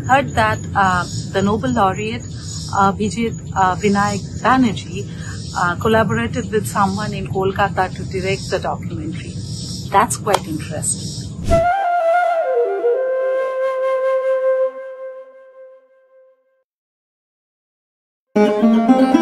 heard that the Nobel laureate 𝗕cie𝘀𝘁cie Banerjee collaborated with someone in Kolkata to direct the documentary. That's quite interesting.